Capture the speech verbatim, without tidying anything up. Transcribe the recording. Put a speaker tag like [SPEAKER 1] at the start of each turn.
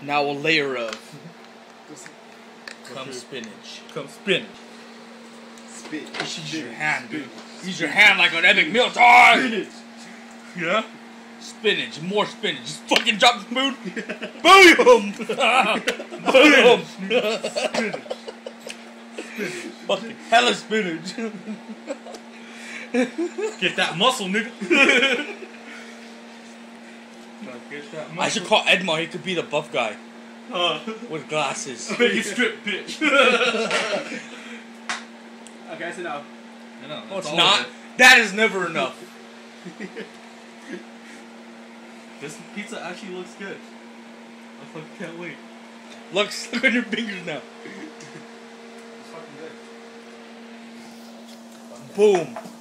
[SPEAKER 1] Now a layer of cum spinach.
[SPEAKER 2] Cum spinach.
[SPEAKER 3] Spit.
[SPEAKER 1] Just use your hand, dude. Use your hand like on Epic Meal Time.
[SPEAKER 3] Spinach.
[SPEAKER 2] Yeah?
[SPEAKER 1] Spinach, more spinach. Just fucking drop the spoon. Boom! Boom! Fucking hella spinach.
[SPEAKER 2] Get that muscle, nigga. Get that muscle.
[SPEAKER 1] I should call Edmar. He could be the buff guy
[SPEAKER 2] Uh,
[SPEAKER 1] with glasses.
[SPEAKER 2] make it strip, bitch.
[SPEAKER 3] Okay, that's enough.
[SPEAKER 2] I know,
[SPEAKER 1] No,
[SPEAKER 2] that's
[SPEAKER 1] it's
[SPEAKER 2] all
[SPEAKER 1] not.
[SPEAKER 2] of it.
[SPEAKER 1] That is never enough.
[SPEAKER 2] This pizza actually looks good. I fucking can't wait.
[SPEAKER 1] Look, look on your fingers now.
[SPEAKER 3] It's fucking good.
[SPEAKER 1] Boom.